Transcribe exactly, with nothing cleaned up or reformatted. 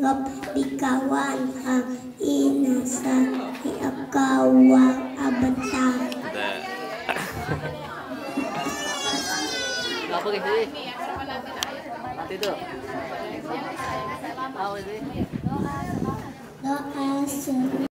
sabab dikawan ha inasa akawa abata. Apa sih? Mati tuh. Apa sih? Doa